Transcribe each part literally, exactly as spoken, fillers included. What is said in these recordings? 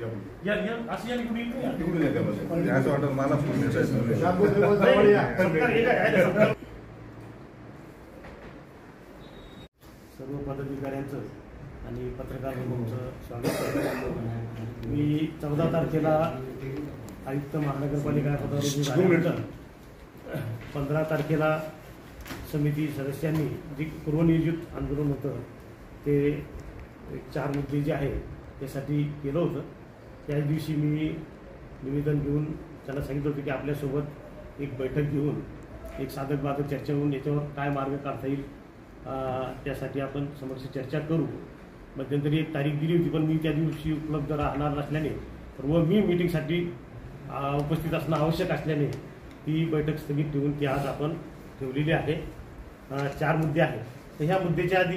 या या असं या निवडून निवडून येते म्हणजे असं वाटतं मला सर्व पदाधिकाऱ्यांचं आणि पत्रकार बंधूंचं स्वागत करतो। मी चौदा तारखेला आयुक्त महानगरपालिका पदावर झाल्यानंतर पंधरा तारखेला समिती सदस्यांनी जे पूर्वनियोजित आंदोलन होतं ते चार मुद्दे जे आहे त्यासाठी केलं होतं। त्याच दिवशी मी निवेदन घेऊन त्यांना सांगितलं होतं की आपल्यासोबत एक बैठक घेऊन एक साधक बाधक चर्चा होऊन याच्यावर काय मार्ग काढता येईल त्यासाठी आपण समक्ष चर्चा करू। मध्यंतरी एक तारीख दिली होती पण मी त्या दिवशी उपलब्ध राहणार नसल्याने व मी मीटिंगसाठी उपस्थित असणं आवश्यक असल्याने ती बैठक स्थगित ठेवून ती आज आपण ठेवलेली आहे। चार मुद्दे आहेत तर ह्या मुद्द्याच्या आधी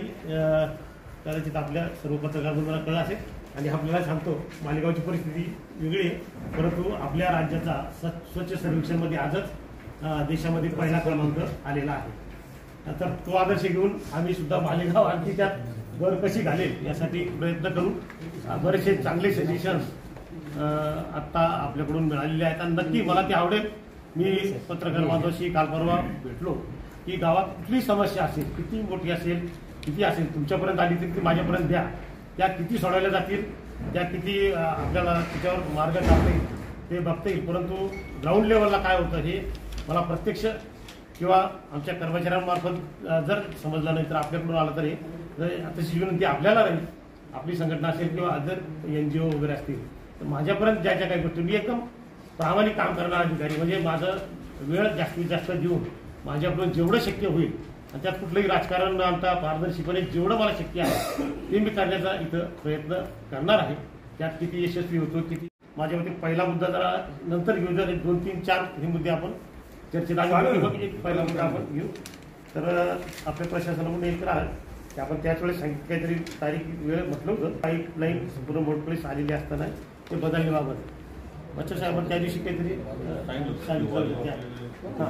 कदाचित आपल्या सर्व पत्रकार बंधूंना कळलं असेल आणि आपल्याला सांगतो मालेगावची परिस्थिती वेगळी आहे, परंतु आपल्या राज्याचा स्वच्छ सर्वेक्षणमध्ये आजच देशामध्ये पहिला क्रमांक आलेला आहे। तर तो आदर्श घेऊन आम्ही सुद्धा मालेगाव आणखी त्यात भर कशी घालेल यासाठी प्रयत्न करू। बरेचसे चांगले सजेशन्स आत्ता आपल्याकडून मिळालेले आहेत आणि नक्की मला ते आवडेल। मी पत्रकार बांधवांशी काल परवा भेटलो की गावात कुठली समस्या असेल, किती मोठी असेल, किती असेल तुमच्यापर्यंत आली तरी ती माझ्यापर्यंत द्या, त्या किती सोडवल्या जातील, त्या किती आपल्याला त्याच्यावर मार्ग काढता येईल ते बघता येईल। परंतु ग्राउंड लेवलला काय होतं हे मला प्रत्यक्ष किंवा आमच्या कर्मचाऱ्यांमार्फत जर समजलं नाही तर आपल्याकडून आलं तरी तशी विनंती आपल्याला राहील। आपली संघटना असेल किंवा अदर एन जी ओ वगैरे असतील तर माझ्यापर्यंत ज्या ज्या काही गोष्टी मी एकदम प्रामाणिक काम करणारा अधिकारी म्हणजे माझं वेळ जास्तीत जास्त देऊन माझ्याकडून जेवढं शक्य होईल आणि त्यात कुठलंही राजकारण आणता पारदर्शीपणे जेवढं मला शक्य आहे ते मी करण्याचा इथं प्रयत्न करणार आहे। त्यात किती यशस्वी होतो किती माझ्या मते पहिला मुद्दा जरा नंतर घेऊ, जर एक दोन तीन चार हे मुद्दे आपण चर्चेत आले एक पहिला मुद्दा आपण घेऊ। तर आपल्या प्रशासनाकडून एक राहत की आपण त्याच वेळेस सांगितलं काहीतरी तारीख वेळ म्हटलं होतं पाईपलाईन संपूर्ण मोडकळीस आलेली असताना ते बदलण्याबाबत बच्चा साहेबांनी त्या दिवशी काहीतरी सांगितलं हां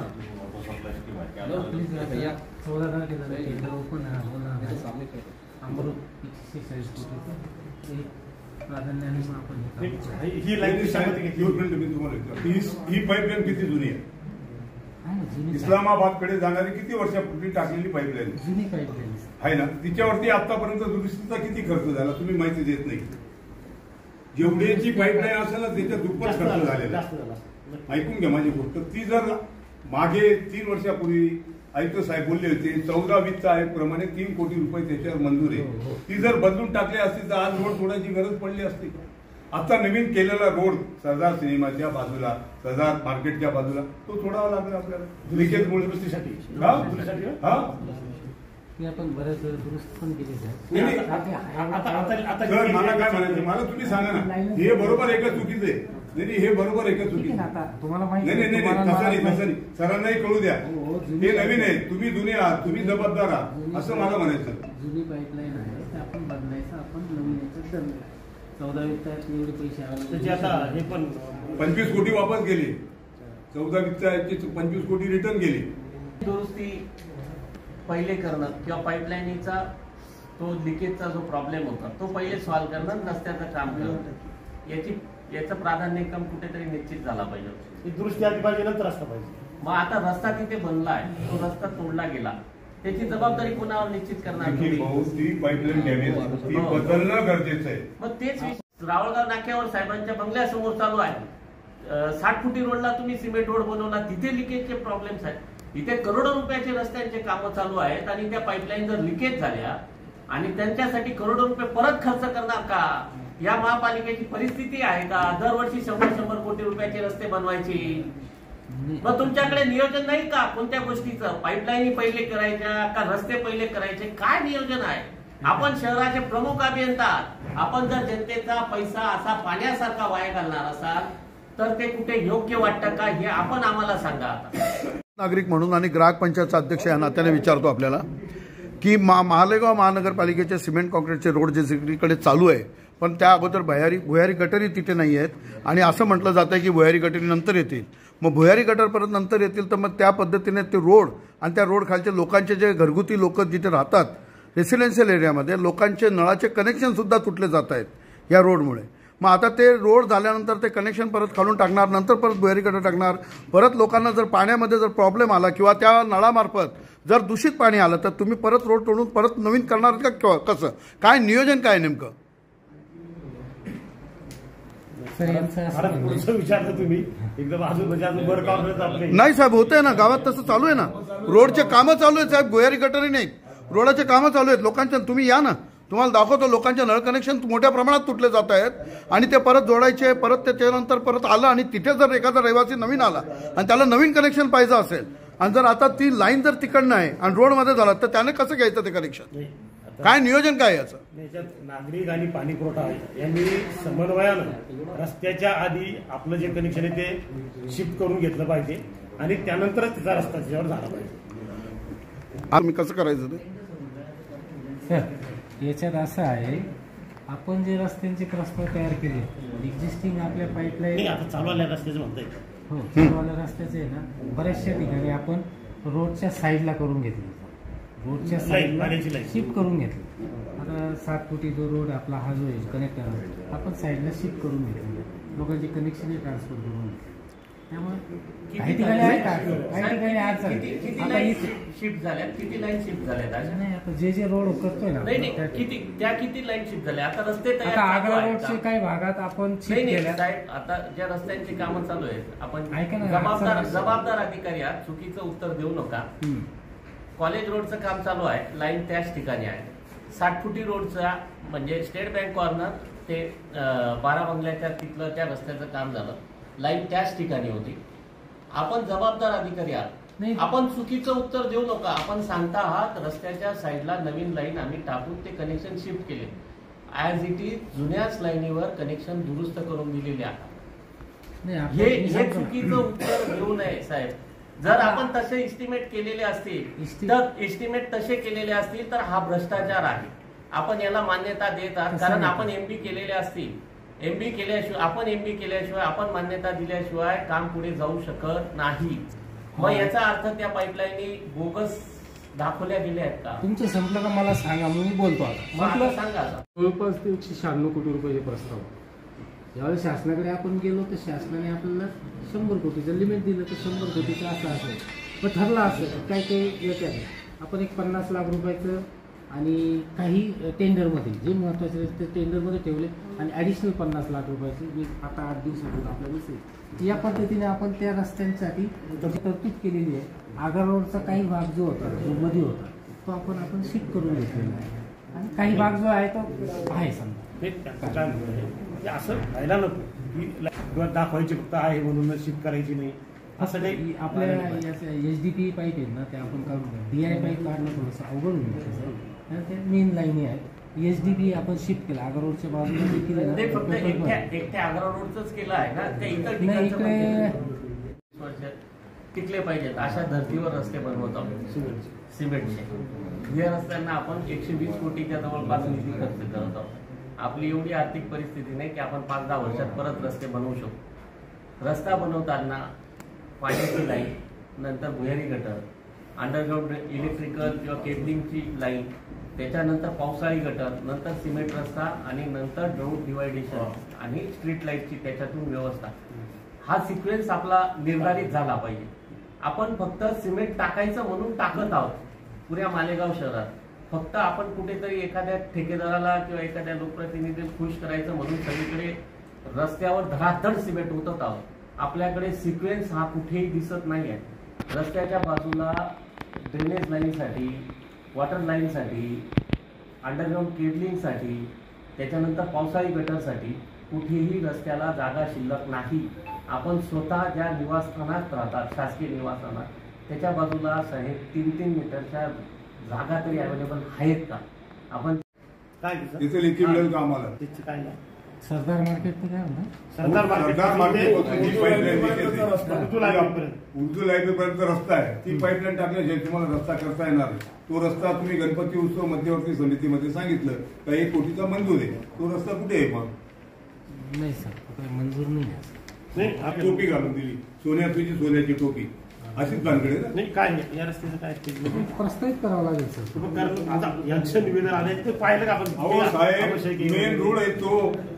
ही लाईन ही पाईपलाईन किती जुनी आहे? इस्लामाबादकडे जाणारी किती वर्षापूर्वी टाकलेली पाईपलाईन जुनी पाईपलाईन आहे ना, तिच्यावरती आतापर्यंत दुरुस्तीचा किती खर्च झाला तुम्ही माहिती देत नाही। जेवढ्याची पाईपलाईन असेल ना त्याच्या दुप्पट खर्च झालेला। ऐकून घ्या माझी गोष्ट, ती जर मागे तीन वर्षापूर्वी आयुक्त साहेब बोलले होते चौदा वित्त आयोग प्रमाणे तीन कोटी रुपये त्याच्यावर मंजूर आहे, ती जर बदलून टाकली असती तर आज रोड तोडायची गरज पडली असती। आता नवीन केलेला रोड सरदार सिनेमाच्या बाजूला सरदार मार्केटच्या बाजूला तो तोडावा लागला आपल्याला लिकेज दुरुस्तीसाठी। आपण बऱ्याच दुरुस्त पण केली आहे। मला काय म्हणायचं मला तुम्ही सांगा ना, हे बरोबर आहे का चुकीचं आहे? नाही हे बरोबर आहे का चुकीचं? तुम्हाला नाही नाही नाही तसं नाही तसं नाही, सरांनाही कळू द्या हे नवीन आहे, तुम्ही जुने आहात, तुम्ही जबाबदार आहात असं मला म्हणायचं। जुनी पाईपलाईन आहे ते आपण बदलायचं, आपण नवीन याच्यात जमलं चौदा वित्तात एवढे पैसे आले आता हे पण पंचवीस कोटी वापस गेले, चौदा वित्ताचे पंचवीस कोटी रिटर्न गेले। दुरुस्ती पहिले करणं किंवा पाईपलाईनचा तो लिकेजचा जो प्रॉब्लेम होता तो पहिले सॉल्व्ह करणं, रस्त्याचं काम करणं याची याचं प्राधान्यक्रम कुठेतरी निश्चित झाला पाहिजे। दुरुस्ती आधी पाहिजे नंतर रस्ता पाहिजे। मग आता रस्ता तिथे बनला आहे, तो रस्ता तोडला गेला, त्याची जबाबदारी कोणावर निश्चित करणार? ती पाईपलाईन डॅमेज ती बदलणं गरजेचं आहे। मग तेच रावळगाव नाक्यावर साहेबांच्या बंगल्यासमोर चालू आहे, साठ फुटी रोडला तुम्ही सिमेंट रोड बनवला, तिथे लिकेजचे प्रॉब्लेम्स आहेत। इथे करोडो रुपयाचे रस्त्यांचे कामं चालू आहेत आणि त्या पाईपलाईन जर लिकेज झाल्या आणि त्यांच्यासाठी करोडो रुपये परत खर्च करणार का? या महापालिकेची परिस्थिती आहे का दरवर्षी शंभर शंभर कोटी रुपयाचे रस्ते बनवायची? मग तुमच्याकडे नियोजन नाही का कोणत्या गोष्टीचं? पाईपलाईन पहिले करायच्या का रस्ते पहिले करायचे? काय नियोजन आहे? आपण शहराचे प्रमुख अभियंता, आपण जर जनतेचा पैसा असा पाण्यासारखा वाया घालणार असाल तर ते कुठे योग्य वाटतं का हे आपण आम्हाला सांगा। नागरिक म्हणून आणि ग्राहक पंचायतचा अध्यक्ष या नात्याने विचारतो आपल्याला की मा मालेगाव महानगरपालिकेचे सिमेंट कॉन्क्रीटचे रोड जे सगळीकडे चालू आहे पण त्या अगोदर भुयारी भुयारी गटरी तिथे नाही आहेत आणि असं म्हटलं जातं की भुयारी गटरी नंतर येतील, मग भुयारी गटर परत नंतर येतील तर मग त्या पद्धतीने ते रोड आणि त्या रोड खालचे लोकांचे जे घरगुती लोक जिथे राहतात रेसिडेन्शियल एरियामध्ये लोकांचे नळाचे कनेक्शन सुद्धा तुटले जात आहेत या रोडमुळे। मग आता ते रोड झाल्यानंतर ते कनेक्शन परत खालून टाकणार, नंतर परत भुयारीकडे टाकणार, परत लोकांना जर पाण्यामध्ये जर प्रॉब्लेम आला किंवा त्या नळामार्फत जर दूषित पाणी आलं तर तुम्ही परत रोड तोडून परत नवीन करणार का किंवा कसं काय नियोजन काय नेमकं? सर यांचं असं मला म्हणणं आहे- पुढचं विचारलं तुम्ही एकदम अजून म्हणजे अजून बरं काम करत आपले नाही साहेब, होतंय ना, गावात तसं चालू आहे ना, रोडचे कामं चालू आहेत साहेब, भुयारी गटारी नाही, रोडाचे कामं चालू आहेत लोकांच्या. तुम्ही या ना, तुम्हाला दाखवतो लोकांचे नळ कनेक्शन मोठ्या प्रमाणात तुटले जात आहेत आणि ते परत जोडायचे, परत त्याच्यानंतर परत आलं आणि तिथे जर एखादा रहिवासी नवीन आला आणि त्याला नवीन कनेक्शन पाहिजे असेल आणि जर आता ती लाईन जर तिकडनं आहे आणि रोडमध्ये झाला तर त्याने कसं घ्यायचं ते कनेक्शन? नाही, आता काय नियोजन काय याचं? याच्यात नागरिक आणि पाणी पुरवठा यांनी समन्वयानं रस्त्याच्या आधी आपलं जे कनेक्शन आहे ते शिफ्ट करून घेतलं पाहिजे आणि त्यानंतरच तिचा रस्ता त्याच्यावर झाला पाहिजे. आम्ही कसं करायचं ते? सर याच्यात असं आहे, आपण जे रस्त्यांचे प्रस्ताव तयार केले एक्झिस्टिंग आपल्या नाही, पाईपलाईन आता चालू आल्या रस्त्याचं म्हणताय. हो चालूवाल्या रस्त्याचे आहे ना, बऱ्याचशा ठिकाणी आपण रोडच्या साईडला करून घेतले, रोडच्या लाईन, साईडला पाण्याची लाईन. शिफ्ट करून घेतले. आता सात फुटी जो रोड आपला हा जो आहे कनेक्टर आपण साईडला शिफ्ट करून घेतले, लोकांचे कनेक्शन ट्रान्सफर करून घेतले. त्यामुळे काही ठिकाणी आहे का, काही ठिकाणी आज किती किती आता लाईन इथे शिफ्ट झाल्यात, किती लाईन शिफ्ट झाल्यात अशा? नाही, आता जे जे रोड करतोय ना नाही नाही त्या- किती त्या किती लाईन शिफ्ट झाल्या? आता रस्ते तयार आता चालू आग्रा आहेत रोडचे का? काही भागात आपण नाही शिफ्ट नाही केल्या. साहेब, आता ज्या रस्त्यांची कामं चालू आहेत आपण ऐका ना, जबाबदार असं- जबाबदार अधिकारी आहात, चुकीचं उत्तर देऊ नका. हम्म. कॉलेज रोडचं काम चालू आहे, लाईन त्याच ठिकाणी आहे. साठ फुटी रोडचा म्हणजे स्टेट बँक कॉर्नर ते अं, बारा बंगल्याच्या तिथलं त्या रस्त्याचं काम झालं, लाईन त्याच ठिकाणी होती. आपण जबाबदार अधिकारी आहात, नाही. आपण चुकीचं उत्तर देऊ नका. आपण सांगता आहात रस्त्याच्या साईडला नवीन लाईन आम्ही टाकून ते कनेक्शन शिफ्ट केले. ऍज इट इज जुन्याच लाईनीवर कनेक्शन दुरुस्त करून दिलेले आहे. नाही, आपण- हे मी हे सांगतो. चुकीचं उत्तर देऊ नये साहेब. जर आपण तसे इस्टिमेट केलेले असतील इस्टि- तर इस्टिमेट तसे केलेले असतील तर हा भ्रष्टाचार आहे. आपण याला मान्यता देत आहात तसं कारण नाही. आपण एमबी केलेले असतील. एमबी केल्याशिवाय आपण एमबी केल्याशिवाय आपण मान्यता दिल्याशिवाय काम पुढे जाऊ शकत नाही. मग याचा अर्थ त्या पाईपलाईनी बोगस दाखवल्या गेल्या आहेत का? तुमचं संपलं का मला सांगा, मग मी बोलतो आता. मग आता म्हटलं सांगा आता. जवळपास ते एकशे शहाण्णव कोटी रुपयाचे प्रस्ताव. ज्यावेळेस शासनाकडे आपण गेलो तर शासनाने आपल्याला शंभर कोटीचं लिमिट दिलं, तर शंभर कोटीचं असं असेल. पण ठरलं असं काय काही याच्यात आपण एक पन्नास लाख रुपयाचं आणि काही टेंडरमध्ये जे महत्त्वाचे ते टेंडरमध्ये ठेवले आणि ॲडिशनल पन्नास लाख रुपयाचे मी आता आठ दिवसापूर्वी आपल्याला दिसेल. या पद्धतीने आपण त्या रस्त्यांसाठी तरतूद केलेली आहे. आग्रा रोडचा काही भाग जो होता जो मध्ये होता तो आपण आपण शिफ्ट करून घेतलेला आहे आणि काही भाग जो आहे तो आहे समजा. ते त्याचं काय म्हणणं आहे, म्हणजे असं व्हायला नको की किंवा दाखवायची फक्त आहे म्हणून शिफ्ट करायची नाही असं काही आपल्या एच डी पी पाईप आहेत ना ते आपण काढून डी आय पाईप काढणं थोडंसं अवघड होऊन जातं. कारण ते मेन लाईनी आहेत. एच डी पी आपण शिफ्ट केलं आग्रा रोडच्या बाजूला देखील आहे ना, ते फक्त पेट्रोल एकट्या पंप. एकट्या आग्रा रोडच केलं आहे ना, ते इतर नाही, ठिकाणचं पण इकडे केलं. वर्ष टिकले पाहिजेत अशा धर्तीवर रस्ते बनवत आहोत सिमेंटचे. या रस्त्यांना आपण एकशे वीस कोटीच्या जवळपास निधी खर्च करत आहोत. आपली एवढी आर्थिक परिस्थिती नाही की आपण पाच दहा वर्षात परत रस्ते बनवू शकतो. रस्ता बनवताना पाण्याची लाईन, नंतर भुयारी गटर, अंडरग्राऊंड इलेक्ट्रिकल किंवा केबलिंगची लाईन, त्याच्यानंतर पावसाळी गटर, नंतर सिमेंट रस्ता आणि नंतर ड्राऊट डिवायडेशन आणि स्ट्रीट लाईटची त्याच्यातून व्यवस्था. हा सिक्वेन्स आपला निर्धारित झाला पाहिजे. आपण फक्त सिमेंट टाकायचं म्हणून टाकत आहोत पुऱ्या मालेगाव शहरात. फक्त आपण कुठेतरी एखाद्या ठेकेदाराला किंवा एखाद्या लोकप्रतिनिधीला खुश करायचं म्हणून सगळीकडे रस्त्यावर धडाधड सिमेंट होतच आहोत. आपल्याकडे सिक्वेन्स हा कुठेही दिसत नाही आहे. रस्त्याच्या बाजूला ड्रेनेज लाईनसाठी, वॉटर लाईनसाठी, अंडरग्राऊंड केबलिंगसाठी, त्याच्यानंतर पावसाळी गटरसाठी कुठेही रस्त्याला जागा शिल्लक नाही. आपण स्वतः ज्या निवासस्थानात राहतात शासकीय निवासस्थानात त्याच्या बाजूला साहेब तीन तीन मीटरच्या जागा तरी अवेलेबल आहेत का? आपण काय तिचं? तिथे लेखी मिळेल का आम्हाला? तिचं काय नाही. सरदार मार्केट ते काय म्हणा सरदार सरदार मार्केटपासून जी pipeline मार्केट येते, रस्ता उर्दू लाईनपर्यंत. उर्दू लाईनपर्यंत रस्ता आहे. ती पाईपलाईन टाकल्याशिवाय तुम्हाला रस्ता करता येणार नाही. तो रस्ता तुम्ही गणपती उत्सव मध्यवर्ती समितीमध्ये सांगितलं का एक कोटीचा मंजूर आहे. तो रस्ता कुठे आहे मग? नाही सर काही मंजूर नाही आहे. नाही आपली टोपी घालून दिली, सोन्या तुझी सोन्याची टोपी, अशीच भानगडे ना. नाही काय नाही या रस्त्याचं काय ते नाही. प्रस्तावित करावं लागेल सर. मग कारण आता यांचं निवेदन आले ते पाहिलं का आपण? अहो आवश्यक साहेब, आहे. मेन रोड आहे तो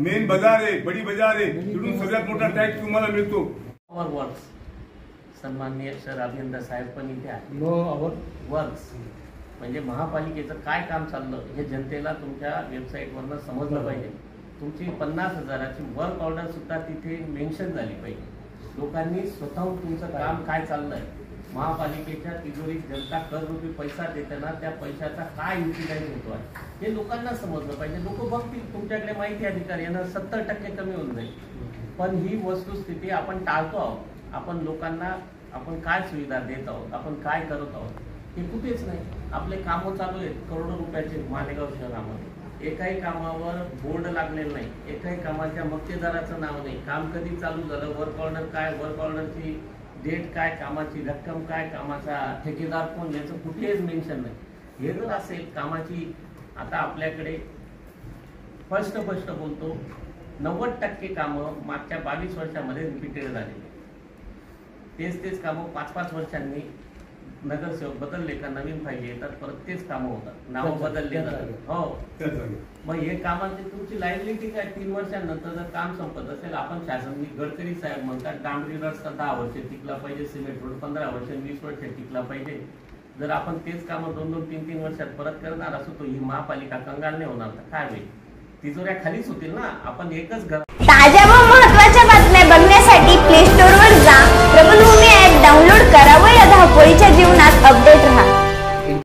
मेन बाजार आहे, बडी बाजार आहे, तिथून सगळ्यात मोठा टॅक्स तुम्हाला मिळतो. आवर वर्क्स सन्माननीय शहर अभियंता साहेब पण इथे आहे. नो आवर वर्क्स म्हणजे महापालिकेचं काय काम चाललं हे जनतेला तुमच्या वेबसाईटवरनं समजलं पाहिजे. तुमची पन्नास हजाराची वर्क ऑर्डर सुद्धा तिथे मेन्शन झाली पाहिजे. लोकांनी स्वतःहून तुमचं काम काय चाललंय, महापालिकेच्या तिजोरीत जनता कर रुपये पैसा देताना त्या पैशाचा काय युटिलाइज होतो आहे हे लोकांना समजलं पाहिजे. लोक बघतील तुमच्याकडे माहिती अधिकार येणं सत्तर टक्के कमी होऊन जाईल. पण ही वस्तुस्थिती आपण टाळतो आहोत. आपण लोकांना आपण काय सुविधा देत आहोत, आपण काय करत आहोत हे कुठेच नाही. आपले कामं चालू आहेत करोडो रुपयाचे मालेगाव शहरामध्ये. एकाही कामावर बोर्ड लागलेलं नाही, एकाही कामाच्या मक्तेदाराचं नाव नाही, काम कधी चालू झालं, वर्क ऑर्डर काय, वर्क ऑर्डरची डेट काय, कामाची रक्कम काय, कामाचा ठेकेदार कोण याचं कुठेच मेन्शन नाही. हे जर असेल कामाची, आता आपल्याकडे स्पष्ट स्पष्ट बोलतो नव्वद टक्के कामं मागच्या बावीस वर्षामध्ये रिपीटेड झालेली. तेच तेच कामं पाच पाच वर्षांनी नगरसेवक बदलले का नवीन फायली येतात, परत तेच कामं होतात, नावं बदलले जातात. हो, मग हे कामांची तुमची लायबिलिटी काय? तीन वर्षांनंतर जर काम संपत असेल, आपण शासन गडकरी साहेब म्हणतात डांबरी रस्ता दहा वर्ष टिकला पाहिजे, सिमेंट रोड पंधरा वर्ष वीस वर्ष टिकला पाहिजे. जर आपण तेच कामं दोन दोन तीन तीन वर्षात परत करणार असो तर ही महापालिका कंगाल नाही होणार तर काय होईल? तिजोऱ्या खालीच होतील ना. आपण एकच घर. ताज्या व महत्त्वाच्या बातम्या बघण्यासाठी प्ले स्टोअर वर जा, प्रबलभूमी ऍप डाउनलोड करा व या धावपळीच्या जीवनात अपडेट राहा.